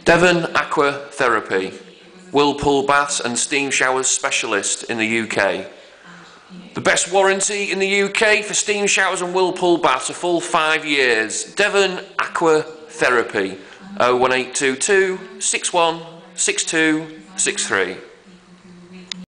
Devon Aqua Therapy, whirlpool baths and steam showers specialist in the UK. The best warranty in the UK for steam showers and whirlpool baths, a full 5 years. Devon Aqua Therapy, 01822 61 62 63.